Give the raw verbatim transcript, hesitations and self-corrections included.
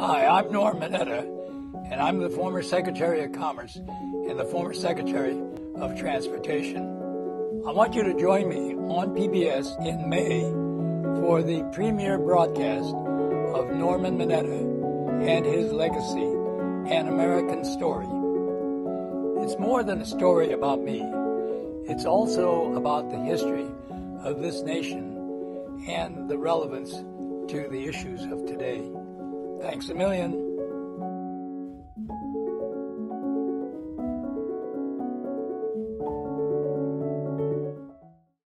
Hi, I'm Norm Mineta, and I'm the former Secretary of Commerce and the former Secretary of Transportation. I want you to join me on P B S in May for the premiere broadcast of Norman Mineta and His Legacy, an American Story. It's more than a story about me. It's also about the history of this nation and the relevance to the issues of today. Thanks a million.